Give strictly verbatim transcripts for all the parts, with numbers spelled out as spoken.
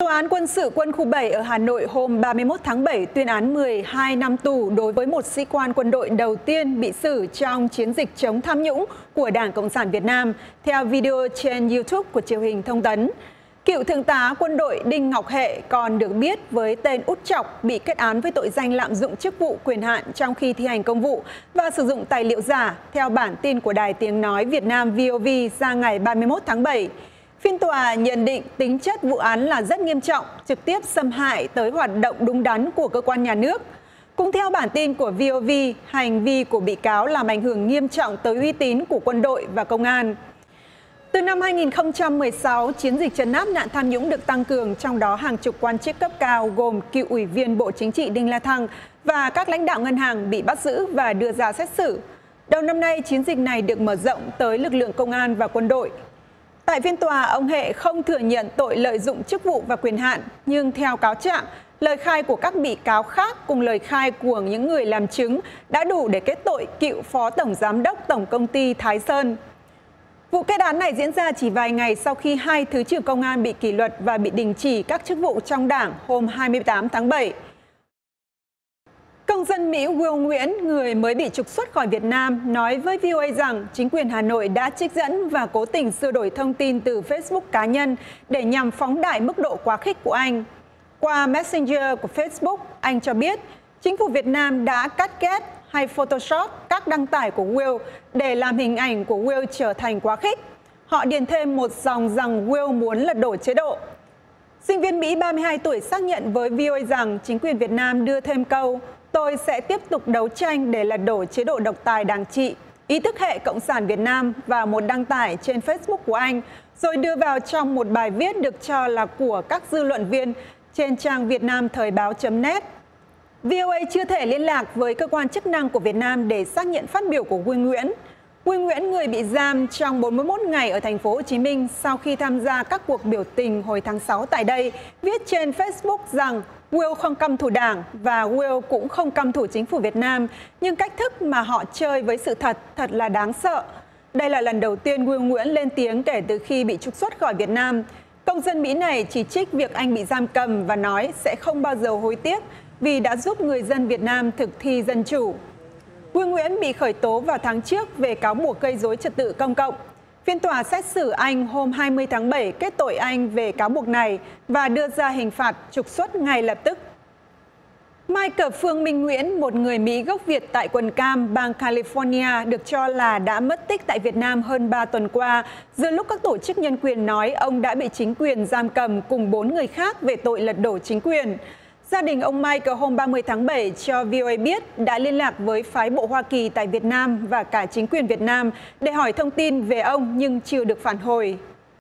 Tòa án quân sự quân khu bảy ở Hà Nội hôm ba mươi mốt tháng bảy tuyên án mười hai năm tù đối với một sĩ quan quân đội đầu tiên bị xử trong chiến dịch chống tham nhũng của Đảng Cộng sản Việt Nam, theo video trên YouTube của truyền hình Thông tấn. Cựu thượng tá quân đội Đinh Ngọc Hệ, còn được biết với tên Út Chọc, bị kết án với tội danh lạm dụng chức vụ quyền hạn trong khi thi hành công vụ và sử dụng tài liệu giả, theo bản tin của Đài Tiếng Nói Việt Nam vê o vê ra ngày ba mươi mốt tháng bảy. Phiên tòa nhận định tính chất vụ án là rất nghiêm trọng, trực tiếp xâm hại tới hoạt động đúng đắn của cơ quan nhà nước. Cũng theo bản tin của vê o vê, hành vi của bị cáo làm ảnh hưởng nghiêm trọng tới uy tín của quân đội và công an. Từ năm hai nghìn không trăm mười sáu, chiến dịch trấn áp nạn tham nhũng được tăng cường, trong đó hàng chục quan chức cấp cao gồm cựu ủy viên Bộ Chính trị Đinh La Thăng và các lãnh đạo ngân hàng bị bắt giữ và đưa ra xét xử. Đầu năm nay, chiến dịch này được mở rộng tới lực lượng công an và quân đội. Tại phiên tòa, ông Hệ không thừa nhận tội lợi dụng chức vụ và quyền hạn, nhưng theo cáo trạng, lời khai của các bị cáo khác cùng lời khai của những người làm chứng đã đủ để kết tội cựu Phó Tổng Giám đốc Tổng Công ty Thái Sơn. Vụ kết án này diễn ra chỉ vài ngày sau khi hai Thứ trưởng Công an bị kỷ luật và bị đình chỉ các chức vụ trong Đảng hôm hai mươi tám tháng bảy. Công dân Mỹ Will Nguyễn, người mới bị trục xuất khỏi Việt Nam, nói với vê o a rằng chính quyền Hà Nội đã trích dẫn và cố tình sửa đổi thông tin từ Facebook cá nhân để nhằm phóng đại mức độ quá khích của anh. Qua Messenger của Facebook, anh cho biết chính phủ Việt Nam đã cắt ghép hay Photoshop các đăng tải của Will để làm hình ảnh của Will trở thành quá khích. Họ điền thêm một dòng rằng Will muốn lật đổ chế độ. Sinh viên Mỹ ba mươi hai tuổi xác nhận với vê o a rằng chính quyền Việt Nam đưa thêm câu "Tôi sẽ tiếp tục đấu tranh để lật đổ chế độ độc tài đảng trị, ý thức hệ Cộng sản Việt Nam" vào một đăng tải trên Facebook của anh, rồi đưa vào trong một bài viết được cho là của các dư luận viên trên trang vietnam thời báo chấm net. vê o a chưa thể liên lạc với cơ quan chức năng của Việt Nam để xác nhận phát biểu của Will Nguyễn. Will Nguyễn, người bị giam trong bốn mươi mốt ngày ở thành phố Hồ Chí Minh sau khi tham gia các cuộc biểu tình hồi tháng sáu tại đây, viết trên Facebook rằng Will không căm thù Đảng và Will cũng không căm thù chính phủ Việt Nam, nhưng cách thức mà họ chơi với sự thật thật là đáng sợ. Đây là lần đầu tiên Will Nguyễn lên tiếng kể từ khi bị trục xuất khỏi Việt Nam. Công dân Mỹ này chỉ trích việc anh bị giam cầm và nói sẽ không bao giờ hối tiếc vì đã giúp người dân Việt Nam thực thi dân chủ. Will Nguyễn bị khởi tố vào tháng trước về cáo buộc gây rối trật tự công cộng. Phiên tòa xét xử anh hôm hai mươi tháng bảy kết tội anh về cáo buộc này và đưa ra hình phạt trục xuất ngay lập tức. Michael Phương Minh Nguyễn, một người Mỹ gốc Việt tại quận Cam, bang California, được cho là đã mất tích tại Việt Nam hơn ba tuần qua, giữa lúc các tổ chức nhân quyền nói ông đã bị chính quyền giam cầm cùng bốn người khác về tội lật đổ chính quyền. Gia đình ông Michael hôm ba mươi tháng bảy cho vê o a biết đã liên lạc với phái bộ Hoa Kỳ tại Việt Nam và cả chính quyền Việt Nam để hỏi thông tin về ông nhưng chưa được phản hồi.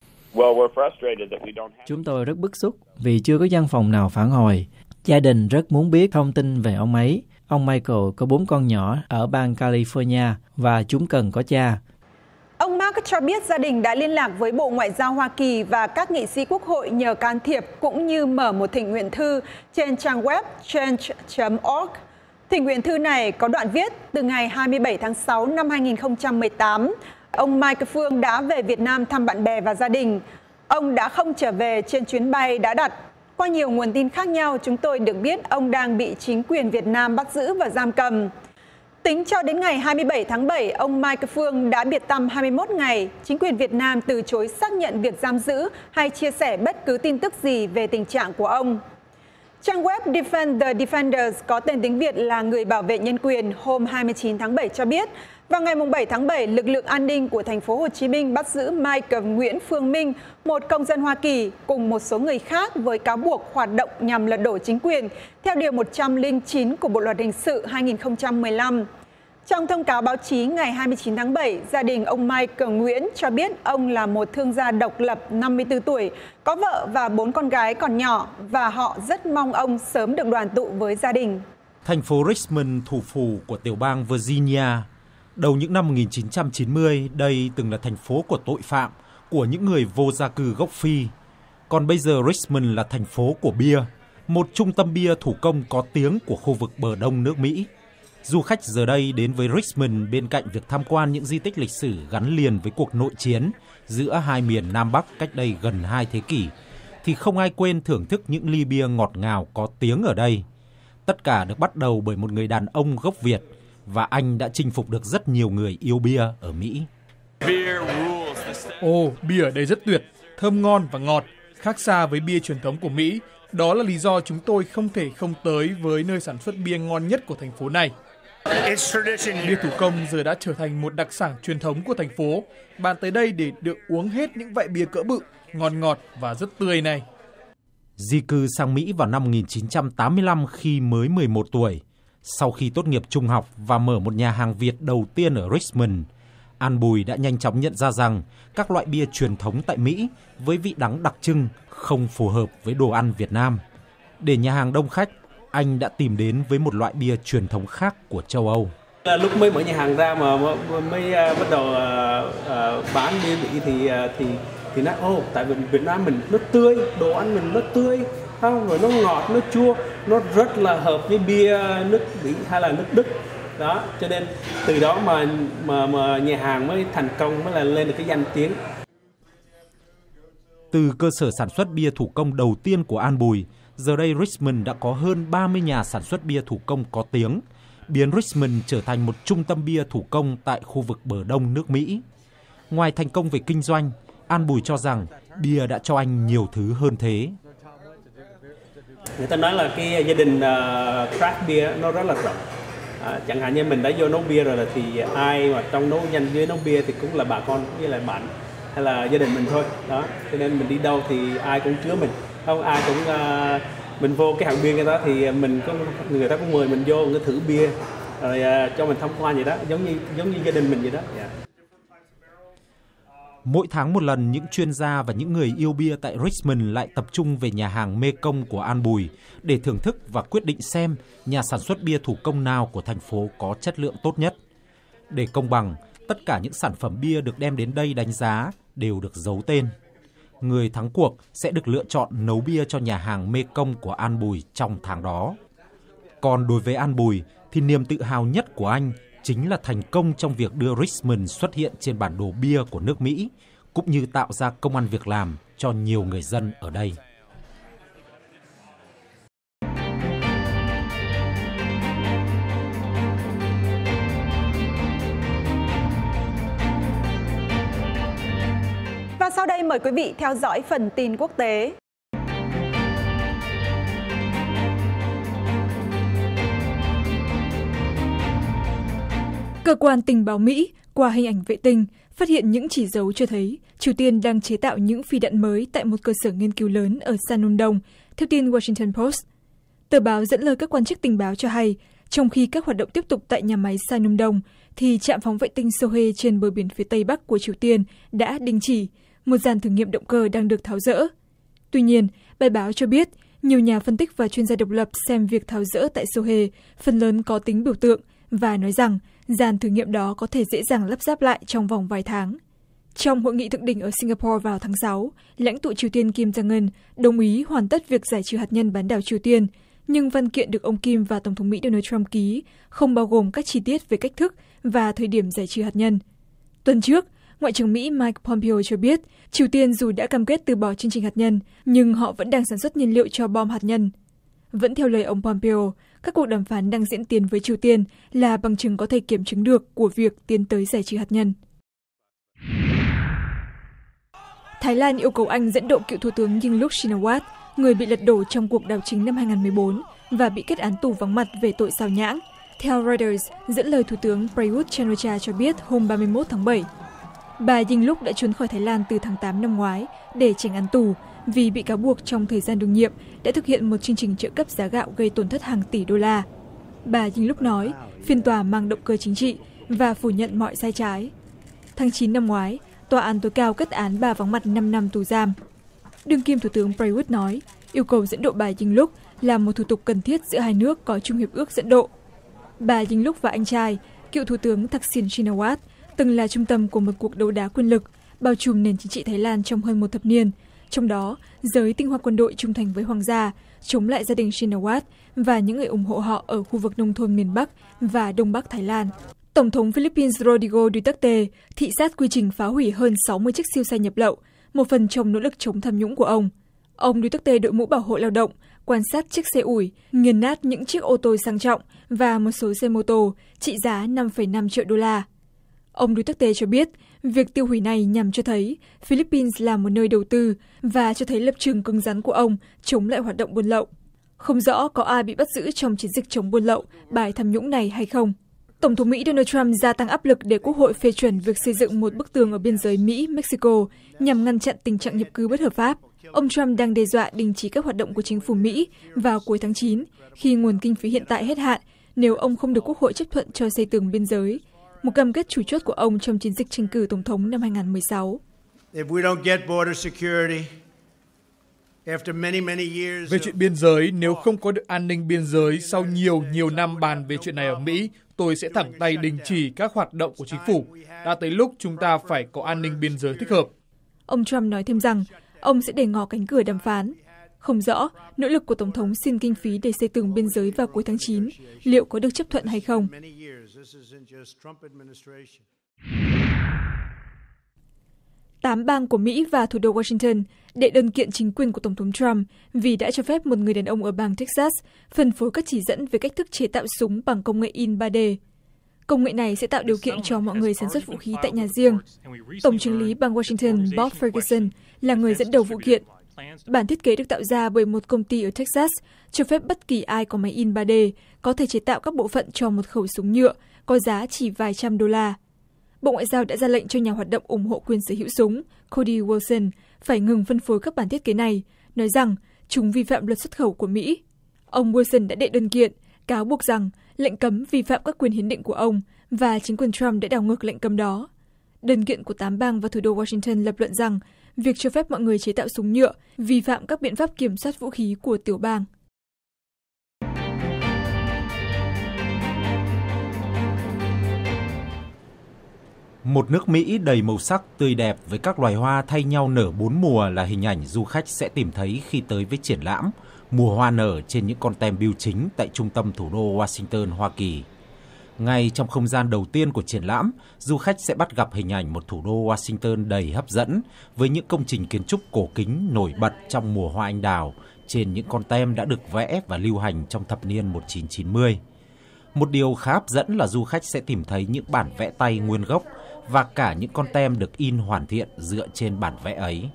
Chúng tôi rất bức xúc vì chưa có văn phòng nào phản hồi. Gia đình rất muốn biết thông tin về ông ấy. Ông Michael có bốn con nhỏ ở bang California và chúng cần có cha. Ông Mark cho biết gia đình đã liên lạc với Bộ Ngoại giao Hoa Kỳ và các nghị sĩ quốc hội nhờ can thiệp cũng như mở một thỉnh nguyện thư trên trang web change chấm org. Thỉnh nguyện thư này có đoạn viết từ ngày hai mươi bảy tháng sáu năm hai nghìn không trăm mười tám, ông Michael Phương đã về Việt Nam thăm bạn bè và gia đình. Ông đã không trở về trên chuyến bay đã đặt. Qua nhiều nguồn tin khác nhau, chúng tôi được biết ông đang bị chính quyền Việt Nam bắt giữ và giam cầm. Tính cho đến ngày hai mươi bảy tháng bảy, ông Michael Phương đã biệt tăm hai mươi mốt ngày. Chính quyền Việt Nam từ chối xác nhận việc giam giữ hay chia sẻ bất cứ tin tức gì về tình trạng của ông. Trang web Defend the Defenders có tên tiếng Việt là Người Bảo vệ Nhân quyền hôm hai mươi chín tháng bảy cho biết, vào ngày bảy tháng bảy, lực lượng an ninh của thành phố Hồ Chí Minh bắt giữ Michael Nguyễn Phương Minh, một công dân Hoa Kỳ, cùng một số người khác với cáo buộc hoạt động nhằm lật đổ chính quyền, theo Điều một trăm lẻ chín của Bộ Luật Hình sự hai nghìn không trăm mười lăm. Trong thông cáo báo chí ngày hai mươi chín tháng bảy, gia đình ông Michael Nguyễn cho biết ông là một thương gia độc lập năm mươi tư tuổi, có vợ và bốn con gái còn nhỏ, và họ rất mong ông sớm được đoàn tụ với gia đình. Thành phố Richmond, thủ phủ của tiểu bang Virginia. Đầu những năm một nghìn chín trăm chín mươi, đây từng là thành phố của tội phạm, của những người vô gia cư gốc Phi. Còn bây giờ Richmond là thành phố của bia, một trung tâm bia thủ công có tiếng của khu vực bờ đông nước Mỹ. Du khách giờ đây đến với Richmond bên cạnh việc tham quan những di tích lịch sử gắn liền với cuộc nội chiến giữa hai miền Nam Bắc cách đây gần hai thế kỷ, thì không ai quên thưởng thức những ly bia ngọt ngào có tiếng ở đây. Tất cả được bắt đầu bởi một người đàn ông gốc Việt, và anh đã chinh phục được rất nhiều người yêu bia ở Mỹ. Ồ, bia ở đây rất tuyệt, thơm ngon và ngọt, khác xa với bia truyền thống của Mỹ. Đó là lý do chúng tôi không thể không tới với nơi sản xuất bia ngon nhất của thành phố này. Bia thủ công giờ đã trở thành một đặc sản truyền thống của thành phố. Bạn tới đây để được uống hết những vại bia cỡ bự, ngon ngọt và rất tươi này. Di cư sang Mỹ vào năm một nghìn chín trăm tám mươi lăm khi mới mười một tuổi. Sau khi tốt nghiệp trung học và mở một nhà hàng Việt đầu tiên ở Richmond, An Bùi đã nhanh chóng nhận ra rằng các loại bia truyền thống tại Mỹ với vị đắng đặc trưng không phù hợp với đồ ăn Việt Nam. Để nhà hàng đông khách, anh đã tìm đến với một loại bia truyền thống khác của châu Âu. Lúc mới mở nhà hàng ra mà mới bắt đầu bán bia Mỹ thì thì thì nói ô tại vì Việt Nam mình nó tươi, đồ ăn mình nó tươi, không rồi nó ngọt, nó chua, nó rất là hợp với bia nước Mỹ hay là nước Đức. Đó, cho nên từ đó mà mà mà nhà hàng mới thành công, mới là lên được cái danh tiếng. Từ cơ sở sản xuất bia thủ công đầu tiên của An Bùi, giờ đây Richmond đã có hơn ba mươi nhà sản xuất bia thủ công có tiếng, biến Richmond trở thành một trung tâm bia thủ công tại khu vực bờ đông nước Mỹ. Ngoài thành công về kinh doanh, An Bùi cho rằng bia đã cho anh nhiều thứ hơn thế. Người ta nói là cái gia đình uh, craft beer nó rất là rộng. À, chẳng hạn như mình đã vô nấu bia rồi là thì ai mà trong nấu nhanh với nấu bia thì cũng là bà con với lại bạn hay là gia đình mình thôi. Đó, cho nên mình đi đâu thì ai cũng chứa mình, không ai cũng uh, mình vô cái hàng bia người ta thì mình có người ta cũng mời mình vô người thử bia rồi uh, cho mình tham quan vậy đó, giống như giống như gia đình mình vậy đó. Yeah. Mỗi tháng một lần, những chuyên gia và những người yêu bia tại Richmond lại tập trung về nhà hàng Mekong của An Bùi để thưởng thức và quyết định xem nhà sản xuất bia thủ công nào của thành phố có chất lượng tốt nhất. Để công bằng, tất cả những sản phẩm bia được đem đến đây đánh giá đều được giấu tên. Người thắng cuộc sẽ được lựa chọn nấu bia cho nhà hàng Mekong của An Bùi trong tháng đó. Còn đối với An Bùi thì niềm tự hào nhất của anh chính là thành công trong việc đưa Richmond xuất hiện trên bản đồ bia của nước Mỹ, cũng như tạo ra công ăn việc làm cho nhiều người dân ở đây. Và sau đây mời quý vị theo dõi phần tin quốc tế. Cơ quan tình báo Mỹ qua hình ảnh vệ tinh phát hiện những chỉ dấu cho thấy Triều Tiên đang chế tạo những phi đạn mới tại một cơ sở nghiên cứu lớn ở San Đông, theo tin Washington Post. Tờ báo dẫn lời các quan chức tình báo cho hay, trong khi các hoạt động tiếp tục tại nhà máy San Đông, thì trạm phóng vệ tinh Sohe trên bờ biển phía tây bắc của Triều Tiên đã đình chỉ, một dàn thử nghiệm động cơ đang được tháo dỡ. Tuy nhiên, bài báo cho biết nhiều nhà phân tích và chuyên gia độc lập xem việc tháo dỡ tại Sohe phần lớn có tính biểu tượng và nói rằng dàn thử nghiệm đó có thể dễ dàng lắp ráp lại trong vòng vài tháng. Trong hội nghị thượng đỉnh ở Singapore vào tháng sáu, lãnh tụ Triều Tiên Kim Jong-un đồng ý hoàn tất việc giải trừ hạt nhân bán đảo Triều Tiên, nhưng văn kiện được ông Kim và Tổng thống Mỹ Donald Trump ký không bao gồm các chi tiết về cách thức và thời điểm giải trừ hạt nhân. Tuần trước, Ngoại trưởng Mỹ Mike Pompeo cho biết Triều Tiên dù đã cam kết từ bỏ chương trình hạt nhân, nhưng họ vẫn đang sản xuất nhiên liệu cho bom hạt nhân. Vẫn theo lời ông Pompeo, các cuộc đàm phán đang diễn tiến với Triều Tiên là bằng chứng có thể kiểm chứng được của việc tiến tới giải trừ hạt nhân. Thái Lan yêu cầu Anh dẫn độ cựu Thủ tướng Yingluck Shinawatra, người bị lật đổ trong cuộc đảo chính năm hai nghìn không trăm mười bốn và bị kết án tù vắng mặt về tội xào nhãng. Theo Reuters, dẫn lời Thủ tướng Prayut Chan-o-cha cho biết hôm ba mươi mốt tháng bảy, bà Yingluck đã trốn khỏi Thái Lan từ tháng tám năm ngoái để tránh án tù vì bị cáo buộc trong thời gian đương nhiệm đã thực hiện một chương trình trợ cấp giá gạo gây tổn thất hàng tỷ đô la. Bà Yingluck nói phiên tòa mang động cơ chính trị và phủ nhận mọi sai trái. Tháng chín năm ngoái, tòa án tối cao kết án bà vắng mặt năm năm tù giam. Đương kim Thủ tướng Prayut nói yêu cầu dẫn độ bà Yingluck là một thủ tục cần thiết giữa hai nước có chung hiệp ước dẫn độ. Bà Yingluck và anh trai, cựu Thủ tướng Thaksin Shinawatra, từng là trung tâm của một cuộc đấu đá quyền lực bao trùm nền chính trị Thái Lan trong hơn một thập niên, trong đó giới tinh hoa quân đội trung thành với hoàng gia, chống lại gia đình Shinawatra và những người ủng hộ họ ở khu vực nông thôn miền Bắc và Đông Bắc Thái Lan. Tổng thống Philippines Rodrigo Duterte thị sát quy trình phá hủy hơn sáu mươi chiếc siêu xe nhập lậu, một phần trong nỗ lực chống tham nhũng của ông. Ông Duterte đội mũ bảo hộ lao động, quan sát chiếc xe ủi, nghiền nát những chiếc ô tô sang trọng và một số xe mô tô trị giá năm phẩy năm triệu đô la. Ông Duterte cho biết việc tiêu hủy này nhằm cho thấy Philippines là một nơi đầu tư và cho thấy lập trường cứng rắn của ông chống lại hoạt động buôn lậu. Không rõ có ai bị bắt giữ trong chiến dịch chống buôn lậu, bài tham nhũng này hay không. Tổng thống Mỹ Donald Trump gia tăng áp lực để Quốc hội phê chuẩn việc xây dựng một bức tường ở biên giới Mỹ-Mexico nhằm ngăn chặn tình trạng nhập cư bất hợp pháp. Ông Trump đang đe dọa đình chỉ các hoạt động của chính phủ Mỹ vào cuối tháng chín khi nguồn kinh phí hiện tại hết hạn nếu ông không được Quốc hội chấp thuận cho xây tường biên giới, một cam kết chủ chốt của ông trong chiến dịch tranh cử tổng thống năm hai nghìn không trăm mười sáu. Về chuyện biên giới, nếu không có được an ninh biên giới sau nhiều nhiều năm bàn về chuyện này ở Mỹ, tôi sẽ thẳng tay đình chỉ các hoạt động của chính phủ. Đã tới lúc chúng ta phải có an ninh biên giới thích hợp. Ông Trump nói thêm rằng ông sẽ để ngỏ cánh cửa đàm phán. Không rõ nỗ lực của Tổng thống xin kinh phí để xây tường biên giới vào cuối tháng chín liệu có được chấp thuận hay không. Tám bang của Mỹ và thủ đô Washington đệ đơn kiện chính quyền của Tổng thống Trump vì đã cho phép một người đàn ông ở bang Texas phân phối các chỉ dẫn về cách thức chế tạo súng bằng công nghệ in ba D. Công nghệ này sẽ tạo điều kiện cho mọi người sản xuất vũ khí tại nhà riêng. Tổng chưởng lý bang Washington Bob Ferguson là người dẫn đầu vụ kiện. Bản thiết kế được tạo ra bởi một công ty ở Texas cho phép bất kỳ ai có máy in ba D có thể chế tạo các bộ phận cho một khẩu súng nhựa có giá chỉ vài trăm đô la. Bộ Ngoại giao đã ra lệnh cho nhà hoạt động ủng hộ quyền sở hữu súng Cody Wilson phải ngừng phân phối các bản thiết kế này, nói rằng chúng vi phạm luật xuất khẩu của Mỹ. Ông Wilson đã đệ đơn kiện, cáo buộc rằng lệnh cấm vi phạm các quyền hiến định của ông và chính quyền Trump đã đảo ngược lệnh cấm đó. Đơn kiện của tám bang và thủ đô Washington lập luận rằng việc cho phép mọi người chế tạo súng nhựa vi phạm các biện pháp kiểm soát vũ khí của tiểu bang. Một nước Mỹ đầy màu sắc tươi đẹp với các loài hoa thay nhau nở bốn mùa là hình ảnh du khách sẽ tìm thấy khi tới với triển lãm Mùa hoa nở trên những con tem bưu chính tại trung tâm thủ đô Washington, Hoa Kỳ. Ngay trong không gian đầu tiên của triển lãm, du khách sẽ bắt gặp hình ảnh một thủ đô Washington đầy hấp dẫn với những công trình kiến trúc cổ kính nổi bật trong mùa hoa anh đào trên những con tem đã được vẽ và lưu hành trong thập niên một nghìn chín trăm chín mươi. Một điều khá hấp dẫn là du khách sẽ tìm thấy những bản vẽ tay nguyên gốc và cả những con tem được in hoàn thiện dựa trên bản vẽ ấy.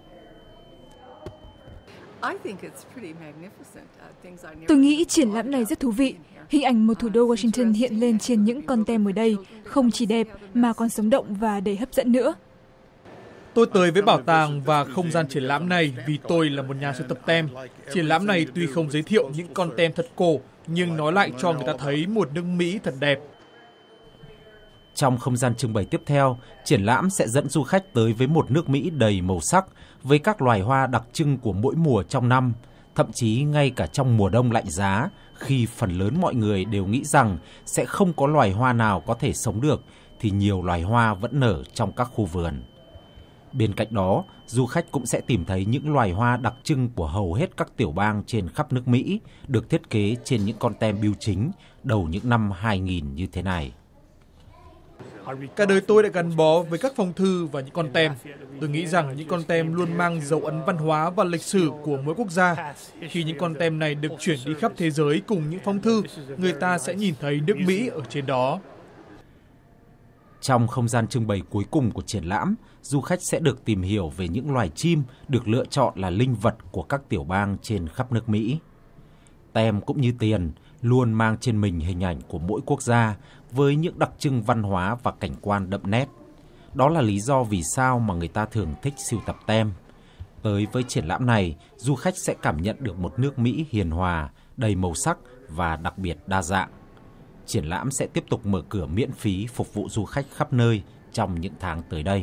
Tôi nghĩ triển lãm này rất thú vị. Hình ảnh một thủ đô Washington hiện lên trên những con tem ở đây không chỉ đẹp mà còn sống động và đầy hấp dẫn nữa. Tôi tới với bảo tàng và không gian triển lãm này vì tôi là một nhà sưu tập tem. Triển lãm này tuy không giới thiệu những con tem thật cổ, nhưng nó lại cho người ta thấy một nước Mỹ thật đẹp. Trong không gian trưng bày tiếp theo, triển lãm sẽ dẫn du khách tới với một nước Mỹ đầy màu sắc, với các loài hoa đặc trưng của mỗi mùa trong năm, thậm chí ngay cả trong mùa đông lạnh giá, khi phần lớn mọi người đều nghĩ rằng sẽ không có loài hoa nào có thể sống được, thì nhiều loài hoa vẫn nở trong các khu vườn. Bên cạnh đó, du khách cũng sẽ tìm thấy những loài hoa đặc trưng của hầu hết các tiểu bang trên khắp nước Mỹ, được thiết kế trên những con tem bưu chính đầu những năm hai nghìn như thế này. Cả đời tôi đã gắn bó với các phong thư và những con tem. Tôi nghĩ rằng những con tem luôn mang dấu ấn văn hóa và lịch sử của mỗi quốc gia. Khi những con tem này được chuyển đi khắp thế giới cùng những phong thư, người ta sẽ nhìn thấy nước Mỹ ở trên đó. Trong không gian trưng bày cuối cùng của triển lãm, du khách sẽ được tìm hiểu về những loài chim được lựa chọn là linh vật của các tiểu bang trên khắp nước Mỹ. Tem cũng như tiền luôn mang trên mình hình ảnh của mỗi quốc gia với những đặc trưng văn hóa và cảnh quan đậm nét. Đó là lý do vì sao mà người ta thường thích sưu tập tem. Tới với triển lãm này, du khách sẽ cảm nhận được một nước Mỹ hiền hòa, đầy màu sắc và đặc biệt đa dạng. Triển lãm sẽ tiếp tục mở cửa miễn phí phục vụ du khách khắp nơi trong những tháng tới đây.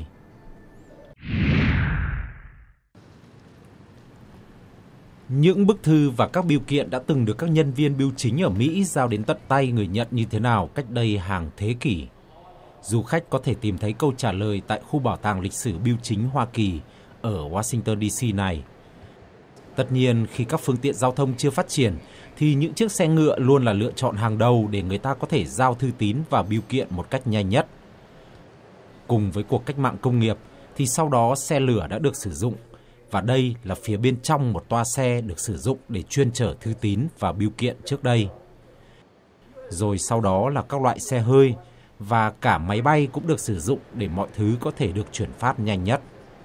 Những bức thư và các bưu kiện đã từng được các nhân viên bưu chính ở Mỹ giao đến tận tay người nhận như thế nào cách đây hàng thế kỷ. Du khách có thể tìm thấy câu trả lời tại khu bảo tàng lịch sử bưu chính Hoa Kỳ ở Washington D C này. Tất nhiên, khi các phương tiện giao thông chưa phát triển, thì những chiếc xe ngựa luôn là lựa chọn hàng đầu để người ta có thể giao thư tín và bưu kiện một cách nhanh nhất. Cùng với cuộc cách mạng công nghiệp, thì sau đó xe lửa đã được sử dụng. và đây là phía bên trong một toa xe được sử dụng để chuyên chở thư tín và bưu kiện trước đây. Rồi sau đó là các loại xe hơi và cả máy bay cũng được sử dụng để mọi thứ có thể được chuyển phát nhanh nhất.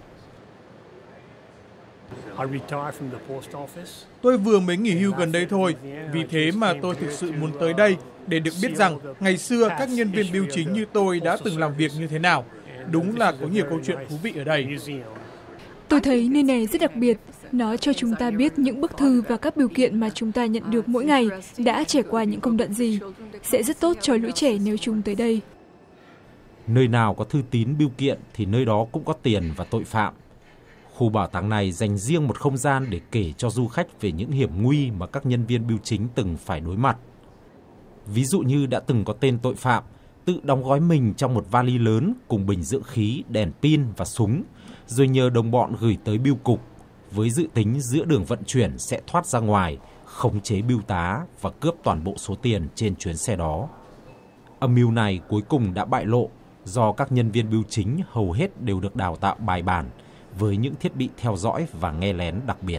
Tôi vừa mới nghỉ hưu gần đây thôi, vì thế mà tôi thực sự muốn tới đây để được biết rằng ngày xưa các nhân viên bưu chính như tôi đã từng làm việc như thế nào. Đúng là có nhiều câu chuyện thú vị ở đây. Tôi thấy nơi này rất đặc biệt. Nó cho chúng ta biết những bức thư và các bưu kiện mà chúng ta nhận được mỗi ngày đã trải qua những công đoạn gì. Sẽ rất tốt cho lũ trẻ nếu chúng tới đây. Nơi nào có thư tín bưu kiện thì nơi đó cũng có tiền và tội phạm. Khu bảo tàng này dành riêng một không gian để kể cho du khách về những hiểm nguy mà các nhân viên bưu chính từng phải đối mặt. Ví dụ như đã từng có tên tội phạm tự đóng gói mình trong một vali lớn cùng bình dưỡng khí, đèn pin và súng, rồi nhờ đồng bọn gửi tới bưu cục, với dự tính giữa đường vận chuyển sẽ thoát ra ngoài, khống chế bưu tá và cướp toàn bộ số tiền trên chuyến xe đó. Âm mưu này cuối cùng đã bại lộ do các nhân viên bưu chính hầu hết đều được đào tạo bài bản với những thiết bị theo dõi và nghe lén đặc biệt.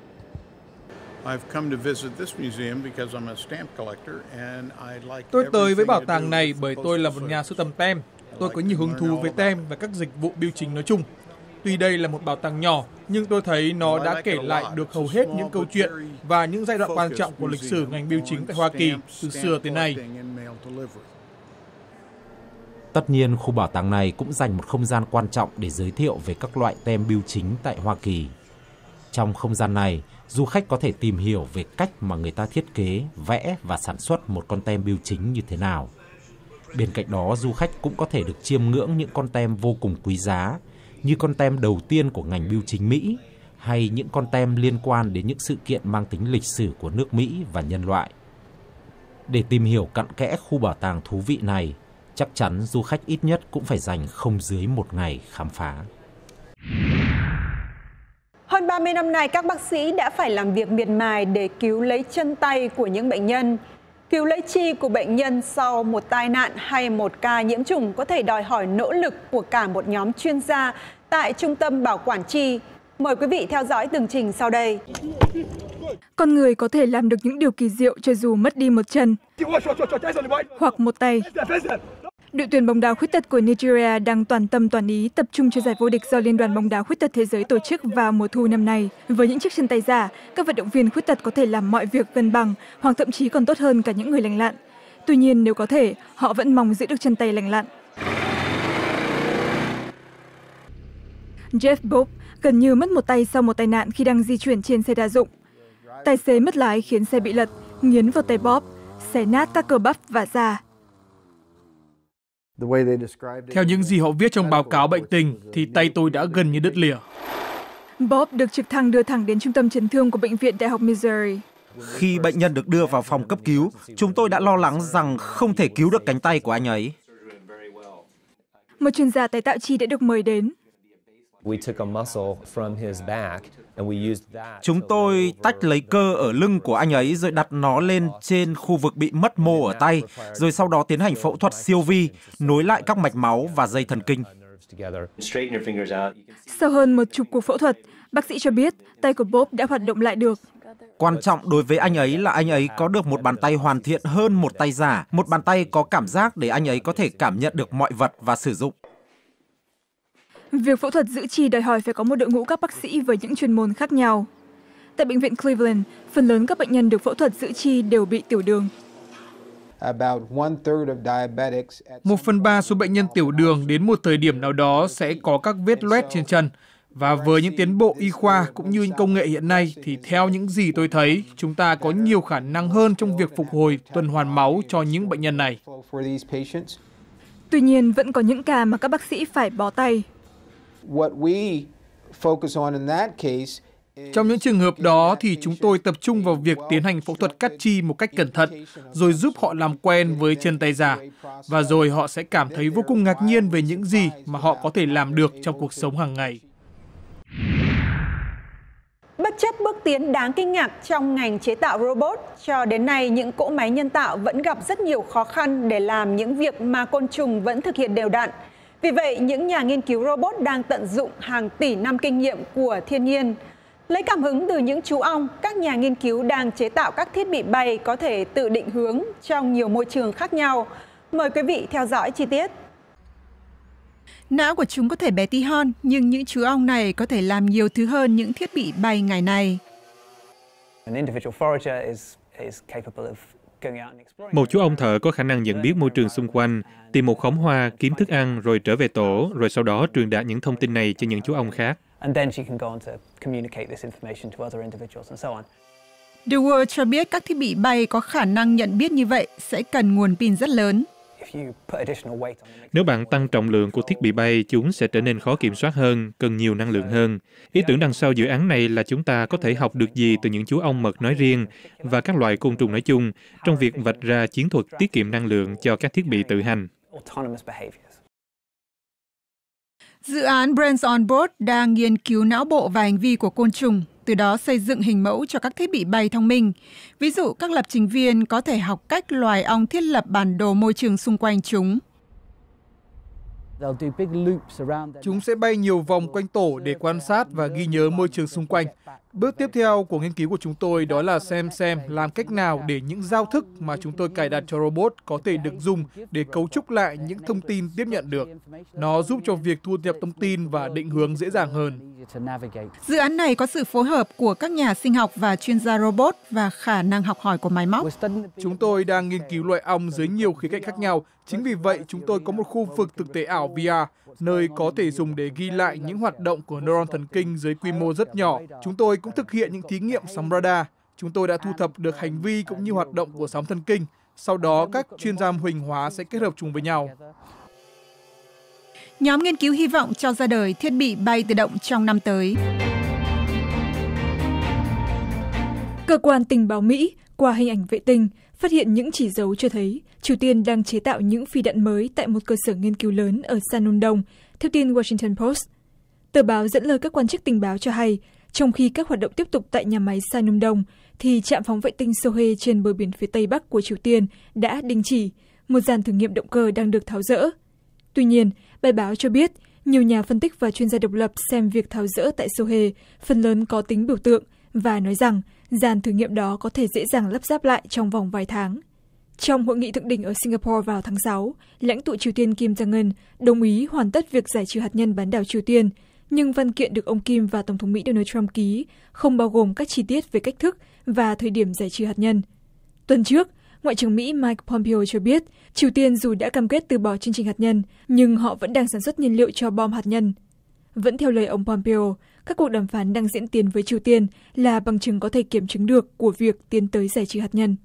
Tôi tới với bảo tàng này bởi tôi là một nhà sưu tầm tem. Tôi có nhiều hứng thú với tem và các dịch vụ bưu chính nói chung. Tuy đây là một bảo tàng nhỏ, nhưng tôi thấy nó đã kể lại được hầu hết những câu chuyện và những giai đoạn quan trọng của lịch sử ngành bưu chính tại Hoa Kỳ từ xưa tới nay. Tất nhiên, khu bảo tàng này cũng dành một không gian quan trọng để giới thiệu về các loại tem bưu chính tại Hoa Kỳ. Trong không gian này, du khách có thể tìm hiểu về cách mà người ta thiết kế, vẽ và sản xuất một con tem bưu chính như thế nào. Bên cạnh đó, du khách cũng có thể được chiêm ngưỡng những con tem vô cùng quý giá, như con tem đầu tiên của ngành bưu chính Mỹ, hay những con tem liên quan đến những sự kiện mang tính lịch sử của nước Mỹ và nhân loại. Để tìm hiểu cặn kẽ khu bảo tàng thú vị này, chắc chắn du khách ít nhất cũng phải dành không dưới một ngày khám phá. Hơn ba mươi năm nay, các bác sĩ đã phải làm việc miệt mài để cứu lấy chân tay của những bệnh nhân. Cứu lấy chi của bệnh nhân sau một tai nạn hay một ca nhiễm trùng có thể đòi hỏi nỗ lực của cả một nhóm chuyên gia tại Trung tâm Bảo quản Chi. Mời quý vị theo dõi tường trình sau đây. Con người có thể làm được những điều kỳ diệu cho dù mất đi một chân hoặc một tay. Đội tuyển bóng đá khuyết tật của Nigeria đang toàn tâm toàn ý tập trung cho giải vô địch do Liên đoàn bóng đá khuyết tật thế giới tổ chức vào mùa thu năm nay. Với những chiếc chân tay giả, các vận động viên khuyết tật có thể làm mọi việc gần bằng hoặc thậm chí còn tốt hơn cả những người lành lặn. Tuy nhiên, nếu có thể, họ vẫn mong giữ được chân tay lành lặn. Jeff Bob gần như mất một tay sau một tai nạn khi đang di chuyển trên xe đa dụng. Tài xế mất lái khiến xe bị lật, nghiến vào tay Bob, xé nát các cơ bắp và da. Theo những gì họ viết trong báo cáo bệnh tình, thì tay tôi đã gần như đứt lìa. Bob được trực thăng đưa thẳng đến trung tâm chấn thương của Bệnh viện Đại học Missouri. Khi bệnh nhân được đưa vào phòng cấp cứu, chúng tôi đã lo lắng rằng không thể cứu được cánh tay của anh ấy. Một chuyên gia tái tạo chi đã được mời đến. Chúng tôi tách lấy cơ ở lưng của anh ấy rồi đặt nó lên trên khu vực bị mất mô ở tay, rồi sau đó tiến hành phẫu thuật siêu vi, nối lại các mạch máu và dây thần kinh. Sau hơn một chục cuộc phẫu thuật, bác sĩ cho biết tay của Bob đã hoạt động lại được. Quan trọng đối với anh ấy là anh ấy có được một bàn tay hoàn thiện hơn một tay giả, một bàn tay có cảm giác để anh ấy có thể cảm nhận được mọi vật và sử dụng. Việc phẫu thuật giữ chi đòi hỏi phải có một đội ngũ các bác sĩ với những chuyên môn khác nhau. Tại bệnh viện Cleveland, phần lớn các bệnh nhân được phẫu thuật giữ chi đều bị tiểu đường. Một phần ba số bệnh nhân tiểu đường đến một thời điểm nào đó sẽ có các vết loét trên chân. Và với những tiến bộ y khoa cũng như công nghệ hiện nay thì theo những gì tôi thấy, chúng ta có nhiều khả năng hơn trong việc phục hồi tuần hoàn máu cho những bệnh nhân này. Tuy nhiên, vẫn có những ca mà các bác sĩ phải bó tay. Trong những trường hợp đó thì chúng tôi tập trung vào việc tiến hành phẫu thuật cắt chi một cách cẩn thận, rồi giúp họ làm quen với chân tay giả. Và rồi họ sẽ cảm thấy vô cùng ngạc nhiên về những gì mà họ có thể làm được trong cuộc sống hàng ngày. Bất chấp bước tiến đáng kinh ngạc trong ngành chế tạo robot, cho đến nay những cỗ máy nhân tạo vẫn gặp rất nhiều khó khăn để làm những việc mà côn trùng vẫn thực hiện đều đặn. Vì vậy, những nhà nghiên cứu robot đang tận dụng hàng tỷ năm kinh nghiệm của thiên nhiên. Lấy cảm hứng từ những chú ong, các nhà nghiên cứu đang chế tạo các thiết bị bay có thể tự định hướng trong nhiều môi trường khác nhau. Mời quý vị theo dõi chi tiết. Não của chúng có thể bé tí hơn, nhưng những chú ong này có thể làm nhiều thứ hơn những thiết bị bay ngày nay. Một chú ong thợ có khả năng nhận biết môi trường xung quanh, tìm một khóm hoa, kiếm thức ăn, rồi trở về tổ, rồi sau đó truyền đạt những thông tin này cho những chú ong khác. The World cho biết các thiết bị bay có khả năng nhận biết như vậy sẽ cần nguồn pin rất lớn. Nếu bạn tăng trọng lượng của thiết bị bay, chúng sẽ trở nên khó kiểm soát hơn, cần nhiều năng lượng hơn. Ý tưởng đằng sau dự án này là chúng ta có thể học được gì từ những chú ong mật nói riêng và các loại côn trùng nói chung trong việc vạch ra chiến thuật tiết kiệm năng lượng cho các thiết bị tự hành. Dự án Brains on Board đang nghiên cứu não bộ và hành vi của côn trùng, từ đó xây dựng hình mẫu cho các thiết bị bay thông minh. Ví dụ, các lập trình viên có thể học cách loài ong thiết lập bản đồ môi trường xung quanh chúng. Chúng sẽ bay nhiều vòng quanh tổ để quan sát và ghi nhớ môi trường xung quanh. Bước tiếp theo của nghiên cứu của chúng tôi đó là xem xem làm cách nào để những giao thức mà chúng tôi cài đặt cho robot có thể được dùng để cấu trúc lại những thông tin tiếp nhận được. Nó giúp cho việc thu nhập thông tin và định hướng dễ dàng hơn. Dự án này có sự phối hợp của các nhà sinh học và chuyên gia robot và khả năng học hỏi của máy móc. Chúng tôi đang nghiên cứu loài ong dưới nhiều khía cạnh khác nhau. Chính vì vậy, chúng tôi có một khu vực thực tế ảo vê rờ, nơi có thể dùng để ghi lại những hoạt động của neuron thần kinh dưới quy mô rất nhỏ. Chúng tôi cũng thực hiện những thí nghiệm sóng radar. Chúng tôi đã thu thập được hành vi cũng như hoạt động của sóng thần kinh. Sau đó, các chuyên gia huỳnh hóa sẽ kết hợp chúng với nhau. Nhóm nghiên cứu hy vọng cho ra đời thiết bị bay tự động trong năm tới. Cơ quan tình báo Mỹ qua hình ảnh vệ tinh phát hiện những chỉ dấu cho thấy Triều Tiên đang chế tạo những phi đạn mới tại một cơ sở nghiên cứu lớn ở San Đông, theo tin Washington Post. Tờ báo dẫn lời các quan chức tình báo cho hay, trong khi các hoạt động tiếp tục tại nhà máy San Đông, thì trạm phóng vệ tinh Sohae trên bờ biển phía tây bắc của Triều Tiên đã đình chỉ, một dàn thử nghiệm động cơ đang được tháo dỡ. Tuy nhiên, bài báo cho biết, nhiều nhà phân tích và chuyên gia độc lập xem việc tháo dỡ tại Sohae phần lớn có tính biểu tượng và nói rằng dàn thử nghiệm đó có thể dễ dàng lắp ráp lại trong vòng vài tháng. Trong hội nghị thượng đỉnh ở Singapore vào tháng sáu, lãnh tụ Triều Tiên Kim Jong-un đồng ý hoàn tất việc giải trừ hạt nhân bán đảo Triều Tiên, nhưng văn kiện được ông Kim và Tổng thống Mỹ Donald Trump ký không bao gồm các chi tiết về cách thức và thời điểm giải trừ hạt nhân. Tuần trước, Ngoại trưởng Mỹ Mike Pompeo cho biết Triều Tiên dù đã cam kết từ bỏ chương trình hạt nhân, nhưng họ vẫn đang sản xuất nhiên liệu cho bom hạt nhân. Vẫn theo lời ông Pompeo, các cuộc đàm phán đang diễn tiến với Triều Tiên là bằng chứng có thể kiểm chứng được của việc tiến tới giải trừ hạt nhân.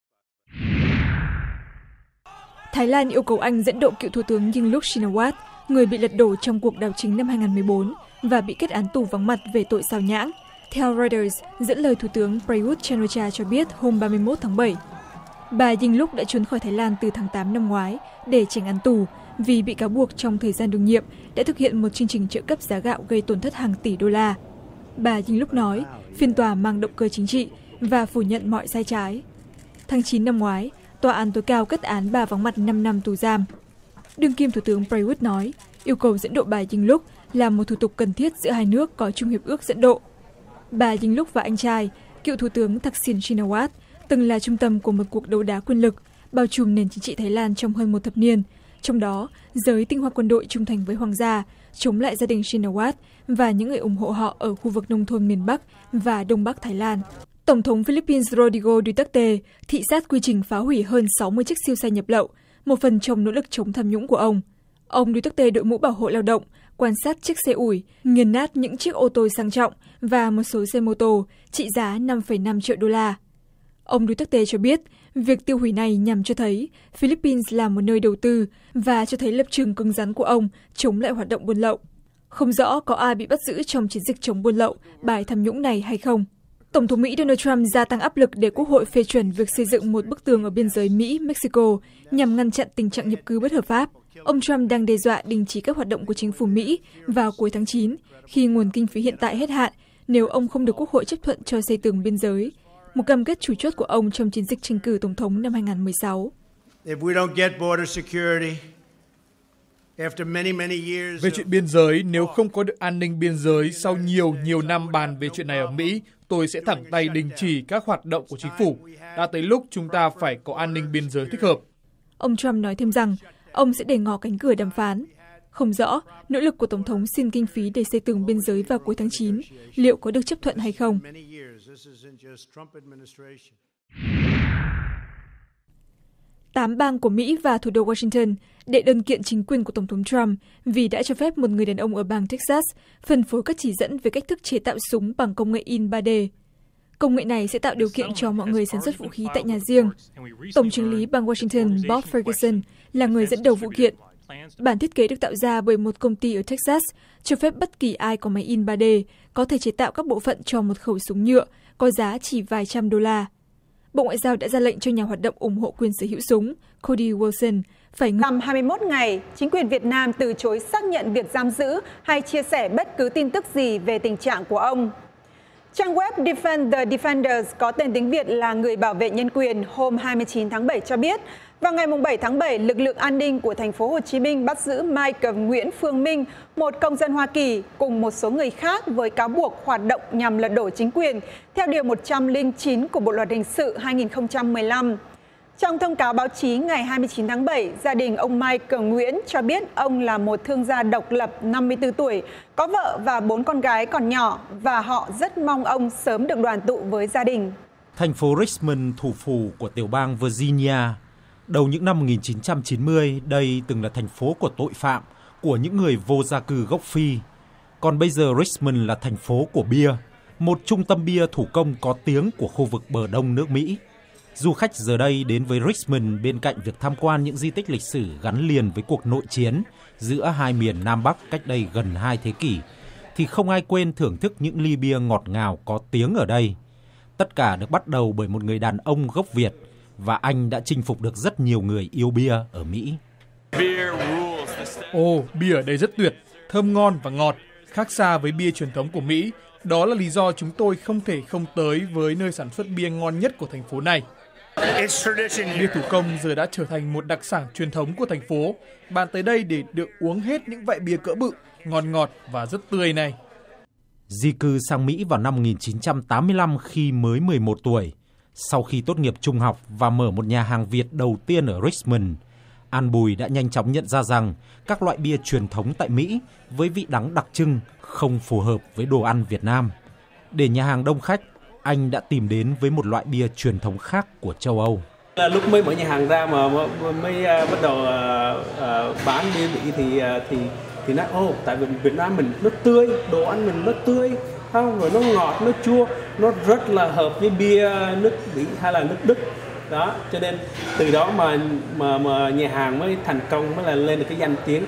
Thái Lan yêu cầu Anh dẫn độ cựu Thủ tướng Yingluck Shinawatra, người bị lật đổ trong cuộc đảo chính năm hai nghìn không trăm mười bốn và bị kết án tù vắng mặt về tội xào nhãng. Theo Reuters, dẫn lời Thủ tướng Prayut Chan-o-cha cho biết hôm ba mươi mốt tháng bảy, bà Yingluck đã trốn khỏi Thái Lan từ tháng tám năm ngoái để tránh án tù vì bị cáo buộc trong thời gian đương nhiệm đã thực hiện một chương trình trợ cấp giá gạo gây tổn thất hàng tỷ đô la. Bà Yingluck nói phiên tòa mang động cơ chính trị và phủ nhận mọi sai trái. Tháng chín năm ngoái, Tòa án tối cao kết án bà vắng mặt năm năm tù giam. Đương kim Thủ tướng Prayut nói yêu cầu dẫn độ bà Yingluck là một thủ tục cần thiết giữa hai nước có chung hiệp ước dẫn độ. Bà Yingluck và anh trai, cựu Thủ tướng Thaksin Shinawatra, từng là trung tâm của một cuộc đấu đá quyền lực bao trùm nền chính trị Thái Lan trong hơn một thập niên, trong đó giới tinh hoa quân đội trung thành với hoàng gia, chống lại gia đình Shinawatra và những người ủng hộ họ ở khu vực nông thôn miền Bắc và Đông Bắc Thái Lan. Tổng thống Philippines Rodrigo Duterte thị sát quy trình phá hủy hơn sáu mươi chiếc siêu xe nhập lậu, một phần trong nỗ lực chống tham nhũng của ông. Ông Duterte đội mũ bảo hộ lao động, quan sát chiếc xe ủi, nghiền nát những chiếc ô tô sang trọng và một số xe mô tô trị giá năm phẩy năm triệu đô la. Ông Duterte cho biết, việc tiêu hủy này nhằm cho thấy Philippines là một nơi đầu tư và cho thấy lập trường cứng rắn của ông chống lại hoạt động buôn lậu. Không rõ có ai bị bắt giữ trong chiến dịch chống buôn lậu, bài tham nhũng này hay không. Tổng thống Mỹ Donald Trump gia tăng áp lực để Quốc hội phê chuẩn việc xây dựng một bức tường ở biên giới Mỹ-Mexico nhằm ngăn chặn tình trạng nhập cư bất hợp pháp. Ông Trump đang đe dọa đình chỉ các hoạt động của chính phủ Mỹ vào cuối tháng chín, khi nguồn kinh phí hiện tại hết hạn, nếu ông không được Quốc hội chấp thuận cho xây tường biên giới, một cam kết chủ chốt của ông trong chiến dịch tranh cử tổng thống năm hai nghìn không trăm mười sáu. Về chuyện biên giới, nếu không có được an ninh biên giới sau nhiều nhiều năm bàn về chuyện này ở Mỹ, tôi sẽ thẳng tay đình chỉ các hoạt động của chính phủ. Đã tới lúc chúng ta phải có an ninh biên giới thích hợp. Ông Trump nói thêm rằng ông sẽ để ngỏ cánh cửa đàm phán. Không rõ nỗ lực của Tổng thống xin kinh phí để xây tường biên giới vào cuối tháng chín liệu có được chấp thuận hay không. Tám bang của Mỹ và thủ đô Washington đệ đơn kiện chính quyền của Tổng thống Trump vì đã cho phép một người đàn ông ở bang Texas phân phối các chỉ dẫn về cách thức chế tạo súng bằng công nghệ in ba D. Công nghệ này sẽ tạo điều kiện cho mọi người sản xuất vũ khí tại nhà riêng. Tổng chưởng lý bang Washington Bob Ferguson là người dẫn đầu vụ kiện. Bản thiết kế được tạo ra bởi một công ty ở Texas cho phép bất kỳ ai có máy in ba D có thể chế tạo các bộ phận cho một khẩu súng nhựa có giá chỉ vài trăm đô la. Bộ Ngoại giao đã ra lệnh cho nhà hoạt động ủng hộ quyền sở hữu súng Cody Wilson phải ngừng. Năm hai mươi mốt ngày, chính quyền Việt Nam từ chối xác nhận việc giam giữ hay chia sẻ bất cứ tin tức gì về tình trạng của ông. Trang web Defend the Defenders có tên tiếng Việt là Người bảo vệ nhân quyền hôm hai mươi chín tháng bảy cho biết, vào ngày bảy tháng bảy, lực lượng an ninh của thành phố Hồ Chí Minh bắt giữ Michael Nguyễn Phương Minh, một công dân Hoa Kỳ, cùng một số người khác với cáo buộc hoạt động nhằm lật đổ chính quyền, theo Điều một trăm lẻ chín của Bộ Luật Hình sự hai nghìn không trăm mười lăm. Trong thông cáo báo chí ngày hai mươi chín tháng bảy, gia đình ông Michael Nguyễn cho biết ông là một thương gia độc lập năm mươi tư tuổi, có vợ và bốn con gái còn nhỏ, và họ rất mong ông sớm được đoàn tụ với gia đình. Thành phố Richmond, thủ phủ của tiểu bang Virginia. Đầu những năm một nghìn chín trăm chín mươi, đây từng là thành phố của tội phạm, của những người vô gia cư gốc Phi. Còn bây giờ Richmond là thành phố của bia, một trung tâm bia thủ công có tiếng của khu vực bờ đông nước Mỹ. Du khách giờ đây đến với Richmond bên cạnh việc tham quan những di tích lịch sử gắn liền với cuộc nội chiến giữa hai miền Nam Bắc cách đây gần hai thế kỷ, thì không ai quên thưởng thức những ly bia ngọt ngào có tiếng ở đây. Tất cả được bắt đầu bởi một người đàn ông gốc Việt, và anh đã chinh phục được rất nhiều người yêu bia ở Mỹ. Ồ, bia ở đây rất tuyệt, thơm ngon và ngọt, khác xa với bia truyền thống của Mỹ. Đó là lý do chúng tôi không thể không tới với nơi sản xuất bia ngon nhất của thành phố này. Bia thủ công giờ đã trở thành một đặc sản truyền thống của thành phố. Bạn tới đây để được uống hết những vại bia cỡ bự, ngon ngọt và rất tươi này. Di cư sang Mỹ vào năm một nghìn chín trăm tám mươi lăm khi mới mười một tuổi. Sau khi tốt nghiệp trung học và mở một nhà hàng Việt đầu tiên ở Richmond, An Bùi đã nhanh chóng nhận ra rằng các loại bia truyền thống tại Mỹ với vị đắng đặc trưng không phù hợp với đồ ăn Việt Nam. Để nhà hàng đông khách, anh đã tìm đến với một loại bia truyền thống khác của châu Âu. Lúc mới mở nhà hàng ra mà mới bắt đầu bán bia Mỹ thì thì thì nói ô, tại vì Việt Nam mình nó tươi, đồ ăn mình nó tươi, không, rồi nó ngọt, nó chua, nó rất là hợp với bia nước Mỹ hay là nước Đức. Đó, cho nên từ đó mà mà mà nhà hàng mới thành công, mới là lên được cái danh tiếng.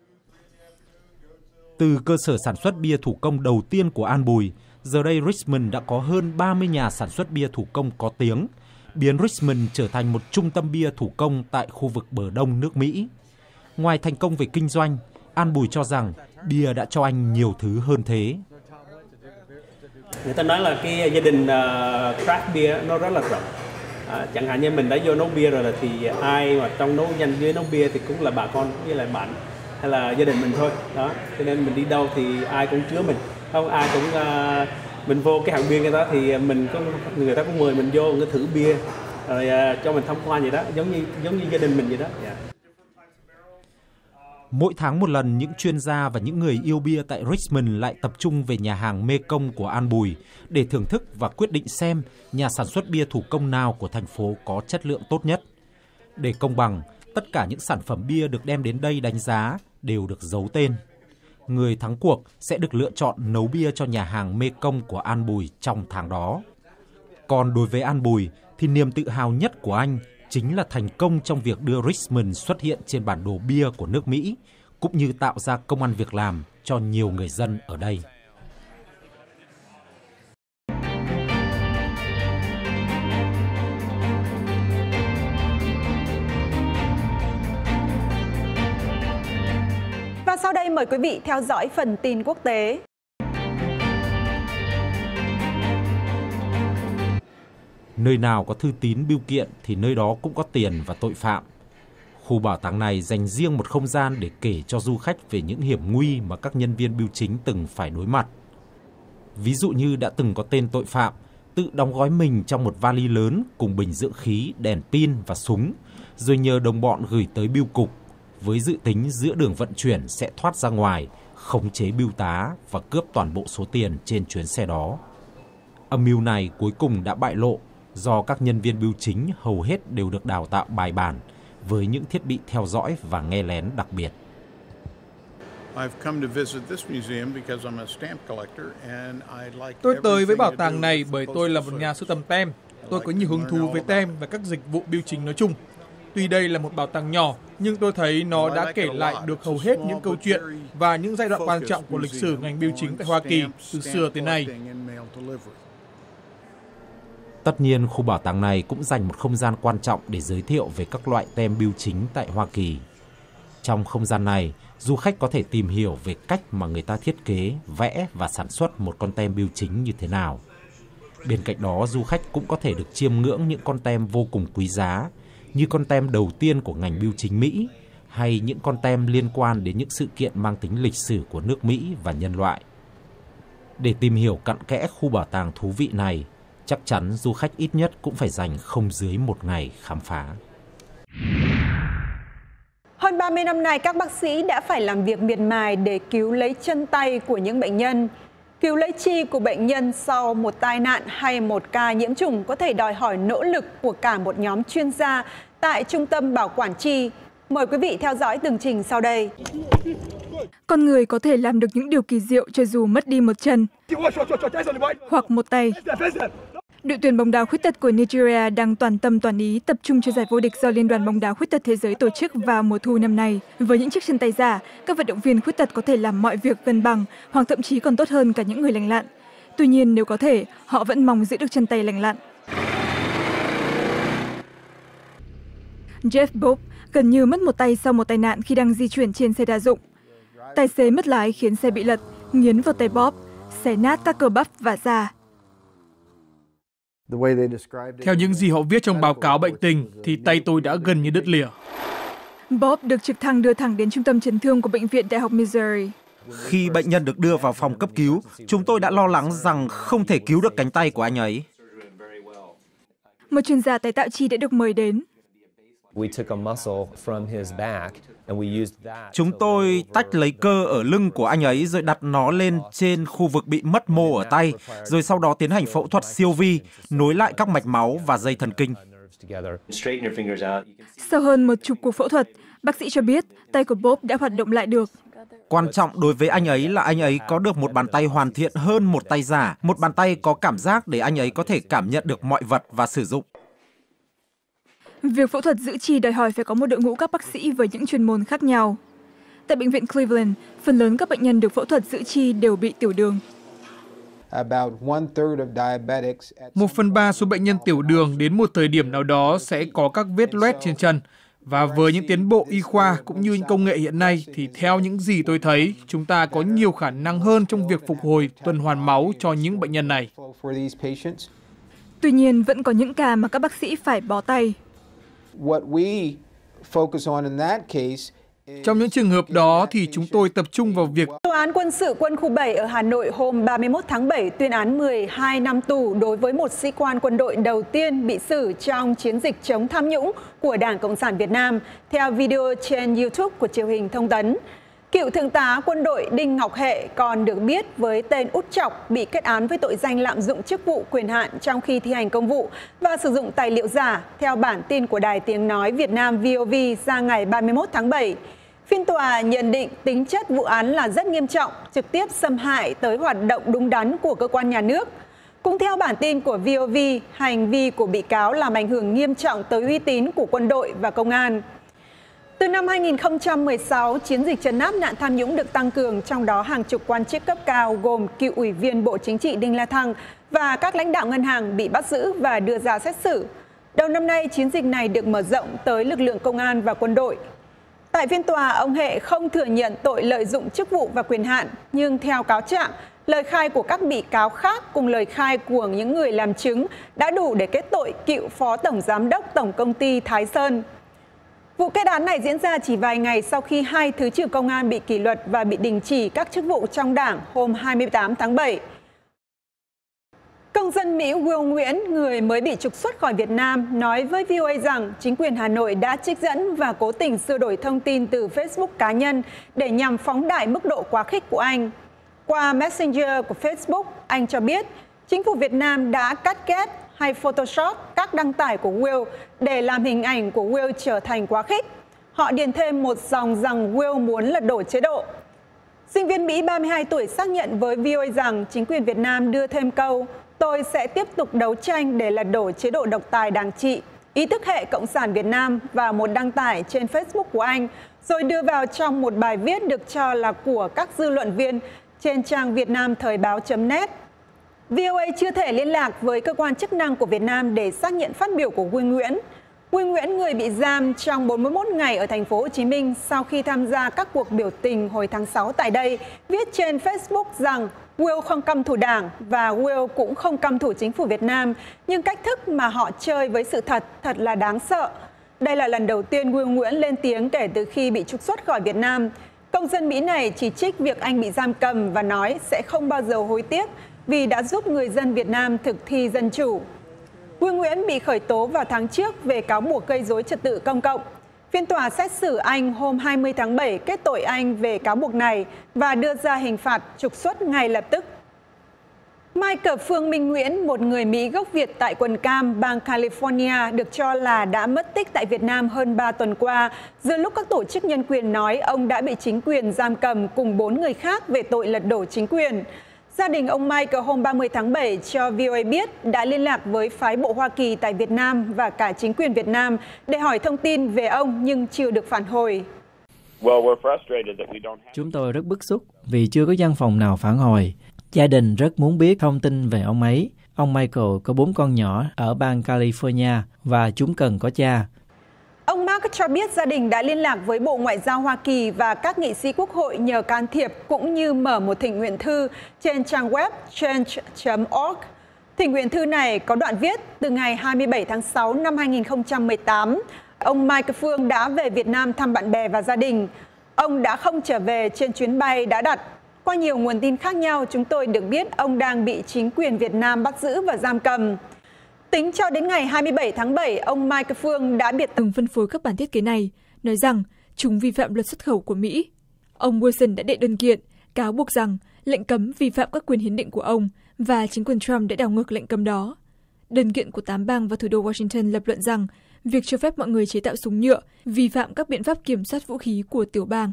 Từ cơ sở sản xuất bia thủ công đầu tiên của An Bùi, giờ đây Richmond đã có hơn ba mươi nhà sản xuất bia thủ công có tiếng, biến Richmond trở thành một trung tâm bia thủ công tại khu vực bờ đông nước Mỹ. Ngoài thành công về kinh doanh, An Bùi cho rằng bia đã cho anh nhiều thứ hơn thế. Người ta nói là cái gia đình uh, craft beer nó rất là rộng. À, chẳng hạn như mình đã vô nấu bia rồi là thì ai mà trong nấu nhanh với nấu bia thì cũng là bà con với lại bạn hay là gia đình mình thôi. Đó, cho nên mình đi đâu thì ai cũng chứa mình, không ai cũng uh, mình vô cái hàng bia người ta thì mình có người ta cũng mời mình vô người thử bia rồi uh, cho mình tham quan vậy đó, giống như giống như gia đình mình vậy đó. Yeah. Mỗi tháng một lần, những chuyên gia và những người yêu bia tại Richmond lại tập trung về nhà hàng Mê Công của An Bùi để thưởng thức và quyết định xem nhà sản xuất bia thủ công nào của thành phố có chất lượng tốt nhất. Để công bằng, tất cả những sản phẩm bia được đem đến đây đánh giá đều được giấu tên. Người thắng cuộc sẽ được lựa chọn nấu bia cho nhà hàng Mê Công của An Bùi trong tháng đó. Còn đối với An Bùi thì niềm tự hào nhất của anh chính là thành công trong việc đưa Richmond xuất hiện trên bản đồ bia của nước Mỹ, cũng như tạo ra công ăn việc làm cho nhiều người dân ở đây. Và sau đây mời quý vị theo dõi phần tin quốc tế. Nơi nào có thư tín bưu kiện thì nơi đó cũng có tiền và tội phạm. Khu bảo tàng này dành riêng một không gian để kể cho du khách về những hiểm nguy mà các nhân viên bưu chính từng phải đối mặt. Ví dụ như đã từng có tên tội phạm tự đóng gói mình trong một vali lớn cùng bình dưỡng khí, đèn pin và súng, rồi nhờ đồng bọn gửi tới bưu cục, với dự tính giữa đường vận chuyển sẽ thoát ra ngoài, khống chế bưu tá và cướp toàn bộ số tiền trên chuyến xe đó. Âm mưu này cuối cùng đã bại lộ do các nhân viên bưu chính hầu hết đều được đào tạo bài bản với những thiết bị theo dõi và nghe lén đặc biệt. Tôi tới với bảo tàng này bởi tôi là một nhà sưu tầm tem. Tôi có nhiều hứng thú với tem và các dịch vụ bưu chính nói chung. Tuy đây là một bảo tàng nhỏ, nhưng tôi thấy nó đã kể lại được hầu hết những câu chuyện và những giai đoạn quan trọng của lịch sử ngành bưu chính tại Hoa Kỳ từ xưa tới nay. Tất nhiên, khu bảo tàng này cũng dành một không gian quan trọng để giới thiệu về các loại tem bưu chính tại Hoa Kỳ. Trong không gian này, du khách có thể tìm hiểu về cách mà người ta thiết kế, vẽ và sản xuất một con tem bưu chính như thế nào. Bên cạnh đó, du khách cũng có thể được chiêm ngưỡng những con tem vô cùng quý giá, như con tem đầu tiên của ngành bưu chính Mỹ, hay những con tem liên quan đến những sự kiện mang tính lịch sử của nước Mỹ và nhân loại. Để tìm hiểu cặn kẽ khu bảo tàng thú vị này, chắc chắn du khách ít nhất cũng phải dành không dưới một ngày khám phá. Hơn ba mươi năm nay, các bác sĩ đã phải làm việc miệt mài để cứu lấy chân tay của những bệnh nhân. Cứu lấy chi của bệnh nhân sau một tai nạn hay một ca nhiễm trùng có thể đòi hỏi nỗ lực của cả một nhóm chuyên gia tại Trung tâm Bảo quản Chi. Mời quý vị theo dõi tường trình sau đây. Con người có thể làm được những điều kỳ diệu cho dù mất đi một chân hoặc một tay. Đội tuyển bóng đá khuyết tật của Nigeria đang toàn tâm toàn ý tập trung cho giải vô địch do Liên đoàn bóng đá khuyết tật thế giới tổ chức vào mùa thu năm nay. Với những chiếc chân tay giả, các vận động viên khuyết tật có thể làm mọi việc gần bằng hoặc thậm chí còn tốt hơn cả những người lành lặn. Tuy nhiên, nếu có thể, họ vẫn mong giữ được chân tay lành lặn. Jeff Bob gần như mất một tay sau một tai nạn khi đang di chuyển trên xe đa dụng. Tài xế mất lái khiến xe bị lật, nghiến vào tay Bob, xé nát các cơ bắp và da. Theo những gì họ viết trong báo cáo bệnh tình, thì tay tôi đã gần như đứt lìa. Bob được trực thăng đưa thẳng đến trung tâm chấn thương của Bệnh viện Đại học Missouri. Khi bệnh nhân được đưa vào phòng cấp cứu, chúng tôi đã lo lắng rằng không thể cứu được cánh tay của anh ấy. Một chuyên gia tái tạo chi đã được mời đến. Chúng tôi tách lấy cơ ở lưng của anh ấy rồi đặt nó lên trên khu vực bị mất mô ở tay, rồi sau đó tiến hành phẫu thuật siêu vi, nối lại các mạch máu và dây thần kinh. Sau hơn một chục cuộc phẫu thuật, bác sĩ cho biết tay của Bob đã hoạt động lại được. Quan trọng đối với anh ấy là anh ấy có được một bàn tay hoàn thiện hơn một tay giả, một bàn tay có cảm giác để anh ấy có thể cảm nhận được mọi vật và sử dụng. Việc phẫu thuật giữ chi đòi hỏi phải có một đội ngũ các bác sĩ với những chuyên môn khác nhau. Tại bệnh viện Cleveland, phần lớn các bệnh nhân được phẫu thuật giữ chi đều bị tiểu đường. Một phần ba số bệnh nhân tiểu đường đến một thời điểm nào đó sẽ có các vết loét trên chân. Và với những tiến bộ y khoa cũng như công nghệ hiện nay thì theo những gì tôi thấy, chúng ta có nhiều khả năng hơn trong việc phục hồi tuần hoàn máu cho những bệnh nhân này. Tuy nhiên, vẫn có những ca mà các bác sĩ phải bó tay. Trong những trường hợp đó thì chúng tôi tập trung vào việc Tòa án quân sự quân khu bảy ở Hà Nội hôm ba mươi mốt tháng bảy tuyên án mười hai năm tù đối với một sĩ quan quân đội đầu tiên bị xử trong chiến dịch chống tham nhũng của Đảng Cộng sản Việt Nam, theo video trên YouTube của truyền hình Thông tấn. Cựu thượng tá quân đội Đinh Ngọc Hệ còn được biết với tên Út Chọc bị kết án với tội danh lạm dụng chức vụ quyền hạn trong khi thi hành công vụ và sử dụng tài liệu giả, theo bản tin của Đài Tiếng Nói Việt Nam vê o vê ra ngày ba mươi mốt tháng bảy. Phiên tòa nhận định tính chất vụ án là rất nghiêm trọng, trực tiếp xâm hại tới hoạt động đúng đắn của cơ quan nhà nước. Cũng theo bản tin của vê o vê, hành vi của bị cáo làm ảnh hưởng nghiêm trọng tới uy tín của quân đội và công an. Từ năm hai nghìn không trăm mười sáu, chiến dịch trấn áp nạn tham nhũng được tăng cường, trong đó hàng chục quan chức cấp cao gồm cựu ủy viên Bộ Chính trị Đinh La Thăng và các lãnh đạo ngân hàng bị bắt giữ và đưa ra xét xử. Đầu năm nay, chiến dịch này được mở rộng tới lực lượng công an và quân đội. Tại phiên tòa, ông Hệ không thừa nhận tội lợi dụng chức vụ và quyền hạn, nhưng theo cáo trạng, lời khai của các bị cáo khác cùng lời khai của những người làm chứng đã đủ để kết tội cựu Phó Tổng Giám đốc Tổng Công ty Thái Sơn. Vụ kết án này diễn ra chỉ vài ngày sau khi hai thứ trưởng công an bị kỷ luật và bị đình chỉ các chức vụ trong đảng hôm hai mươi tám tháng bảy. Công dân Mỹ Will Nguyễn, người mới bị trục xuất khỏi Việt Nam, nói với vê o a rằng chính quyền Hà Nội đã trích dẫn và cố tình sửa đổi thông tin từ Facebook cá nhân để nhằm phóng đại mức độ quá khích của anh. Qua Messenger của Facebook, anh cho biết chính phủ Việt Nam đã cắt ghép hay Photoshop các đăng tải của Will để làm hình ảnh của Will trở thành quá khích. Họ điền thêm một dòng rằng Will muốn lật đổ chế độ. Sinh viên Mỹ ba mươi hai tuổi xác nhận với vê o a rằng chính quyền Việt Nam đưa thêm câu "Tôi sẽ tiếp tục đấu tranh để lật đổ chế độ độc tài đảng trị, ý thức hệ Cộng sản Việt Nam" vào một đăng tải trên Facebook của anh, rồi đưa vào trong một bài viết được cho là của các dư luận viên trên trang vietnamthời-báo chấm net. vê o a chưa thể liên lạc với cơ quan chức năng của Việt Nam để xác nhận phát biểu của Will Nguyễn. Will Nguyễn, người bị giam trong bốn mươi mốt ngày ở thành phố Hồ Chí Minh sau khi tham gia các cuộc biểu tình hồi tháng sáu tại đây, viết trên Facebook rằng Will không căm thù Đảng và Will cũng không căm thù chính phủ Việt Nam, nhưng cách thức mà họ chơi với sự thật thật là đáng sợ. Đây là lần đầu tiên Will Nguyễn lên tiếng kể từ khi bị trục xuất khỏi Việt Nam. Công dân Mỹ này chỉ trích việc anh bị giam cầm và nói sẽ không bao giờ hối tiếc vì đã giúp người dân Việt Nam thực thi dân chủ. Will Nguyễn bị khởi tố vào tháng trước về cáo buộc gây rối trật tự công cộng. Phiên tòa xét xử anh hôm hai mươi tháng bảy kết tội anh về cáo buộc này và đưa ra hình phạt trục xuất ngay lập tức. Michael Phương Minh Nguyễn, một người Mỹ gốc Việt tại quận Cam, bang California, được cho là đã mất tích tại Việt Nam hơn ba tuần qua, giữa lúc các tổ chức nhân quyền nói ông đã bị chính quyền giam cầm cùng bốn người khác về tội lật đổ chính quyền. Gia đình ông Michael hôm ba mươi tháng bảy cho vê o a biết đã liên lạc với phái bộ Hoa Kỳ tại Việt Nam và cả chính quyền Việt Nam để hỏi thông tin về ông nhưng chưa được phản hồi. Chúng tôi rất bức xúc vì chưa có văn phòng nào phản hồi. Gia đình rất muốn biết thông tin về ông ấy. Ông Michael có bốn con nhỏ ở bang California và chúng cần có cha. Ông Mark cho biết gia đình đã liên lạc với Bộ Ngoại giao Hoa Kỳ và các nghị sĩ quốc hội nhờ can thiệp cũng như mở một thỉnh nguyện thư trên trang web change chấm org. Thỉnh nguyện thư này có đoạn viết từ ngày hai mươi bảy tháng sáu năm hai nghìn không trăm mười tám, ông Michael Phương đã về Việt Nam thăm bạn bè và gia đình. Ông đã không trở về trên chuyến bay đã đặt. Qua nhiều nguồn tin khác nhau, chúng tôi được biết ông đang bị chính quyền Việt Nam bắt giữ và giam cầm. Tính cho đến ngày hai mươi bảy tháng bảy, ông Michael Phương đã biệt từng phân phối các bản thiết kế này, nói rằng chúng vi phạm luật xuất khẩu của Mỹ. Ông Wilson đã đệ đơn kiện, cáo buộc rằng lệnh cấm vi phạm các quyền hiến định của ông và chính quyền Trump đã đảo ngược lệnh cấm đó. Đơn kiện của tám bang và thủ đô Washington lập luận rằng việc cho phép mọi người chế tạo súng nhựa vi phạm các biện pháp kiểm soát vũ khí của tiểu bang.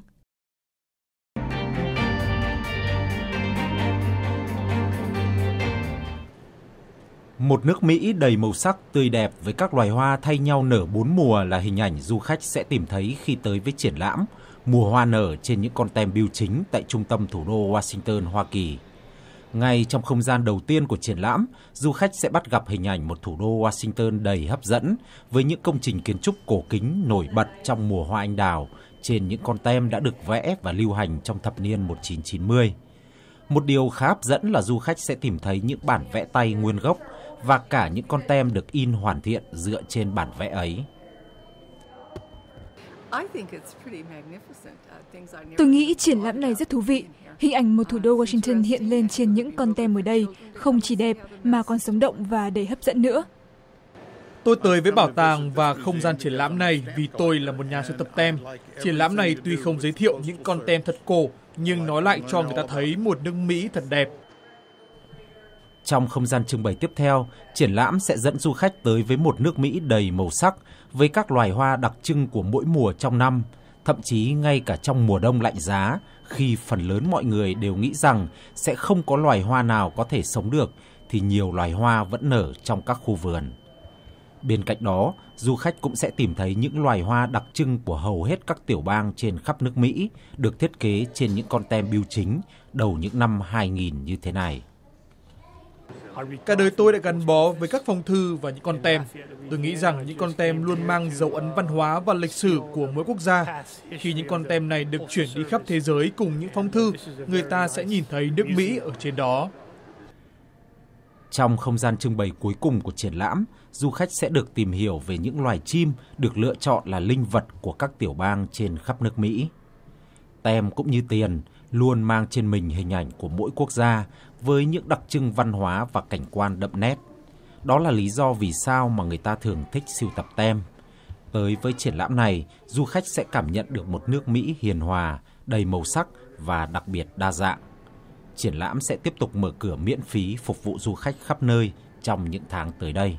Một nước Mỹ đầy màu sắc, tươi đẹp với các loài hoa thay nhau nở bốn mùa là hình ảnh du khách sẽ tìm thấy khi tới với triển lãm Mùa hoa nở trên những con tem bưu chính tại trung tâm thủ đô Washington, Hoa Kỳ. Ngay trong không gian đầu tiên của triển lãm, du khách sẽ bắt gặp hình ảnh một thủ đô Washington đầy hấp dẫn với những công trình kiến trúc cổ kính nổi bật trong mùa hoa anh đào trên những con tem đã được vẽ và lưu hành trong thập niên một nghìn chín trăm chín mươi. Một điều khá hấp dẫn là du khách sẽ tìm thấy những bản vẽ tay nguyên gốc và cả những con tem được in hoàn thiện dựa trên bản vẽ ấy. Tôi nghĩ triển lãm này rất thú vị. Hình ảnh một thủ đô Washington hiện lên trên những con tem ở đây không chỉ đẹp mà còn sống động và đầy hấp dẫn nữa. Tôi tới với bảo tàng và không gian triển lãm này vì tôi là một nhà sưu tập tem. Triển lãm này tuy không giới thiệu những con tem thật cổ, nhưng nó lại cho người ta thấy một nước Mỹ thật đẹp. Trong không gian trưng bày tiếp theo, triển lãm sẽ dẫn du khách tới với một nước Mỹ đầy màu sắc, với các loài hoa đặc trưng của mỗi mùa trong năm, thậm chí ngay cả trong mùa đông lạnh giá, khi phần lớn mọi người đều nghĩ rằng sẽ không có loài hoa nào có thể sống được, thì nhiều loài hoa vẫn nở trong các khu vườn. Bên cạnh đó, du khách cũng sẽ tìm thấy những loài hoa đặc trưng của hầu hết các tiểu bang trên khắp nước Mỹ, được thiết kế trên những con tem bưu chính đầu những năm hai nghìn như thế này. Cả đời tôi đã gắn bó với các phong thư và những con tem. Tôi nghĩ rằng những con tem luôn mang dấu ấn văn hóa và lịch sử của mỗi quốc gia. Khi những con tem này được chuyển đi khắp thế giới cùng những phong thư, người ta sẽ nhìn thấy nước Mỹ ở trên đó. Trong không gian trưng bày cuối cùng của triển lãm, du khách sẽ được tìm hiểu về những loài chim được lựa chọn là linh vật của các tiểu bang trên khắp nước Mỹ. Tem cũng như tiền luôn mang trên mình hình ảnh của mỗi quốc gia với những đặc trưng văn hóa và cảnh quan đậm nét. Đó là lý do vì sao mà người ta thường thích sưu tập tem. Tới với triển lãm này, du khách sẽ cảm nhận được một nước Mỹ hiền hòa, đầy màu sắc và đặc biệt đa dạng. Triển lãm sẽ tiếp tục mở cửa miễn phí phục vụ du khách khắp nơi trong những tháng tới đây.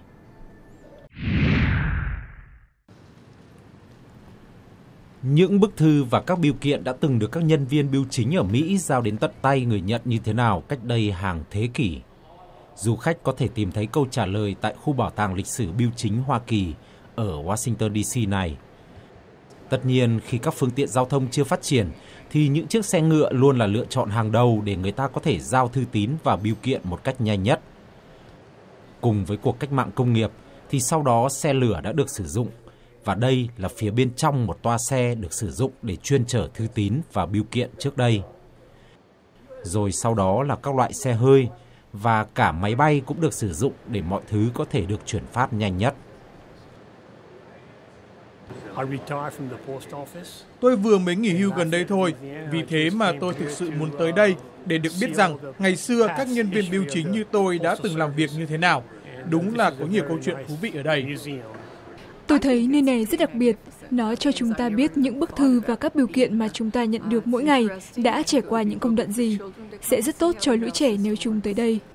Những bức thư và các bưu kiện đã từng được các nhân viên bưu chính ở Mỹ giao đến tận tay người nhận như thế nào cách đây hàng thế kỷ. Du khách có thể tìm thấy câu trả lời tại khu bảo tàng lịch sử bưu chính Hoa Kỳ ở Washington D C này. Tất nhiên, khi các phương tiện giao thông chưa phát triển, thì những chiếc xe ngựa luôn là lựa chọn hàng đầu để người ta có thể giao thư tín và bưu kiện một cách nhanh nhất. Cùng với cuộc cách mạng công nghiệp, thì sau đó xe lửa đã được sử dụng, và đây là phía bên trong một toa xe được sử dụng để chuyên chở thư tín và bưu kiện trước đây. Rồi sau đó là các loại xe hơi, và cả máy bay cũng được sử dụng để mọi thứ có thể được chuyển phát nhanh nhất. Tôi vừa mới nghỉ hưu gần đây thôi, vì thế mà tôi thực sự muốn tới đây để được biết rằng ngày xưa các nhân viên bưu chính như tôi đã từng làm việc như thế nào. Đúng là có nhiều câu chuyện thú vị ở đây. Tôi thấy nơi này rất đặc biệt. Nó cho chúng ta biết những bức thư và các bưu kiện mà chúng ta nhận được mỗi ngày đã trải qua những công đoạn gì. Sẽ rất tốt cho lũ trẻ nếu chúng tới đây.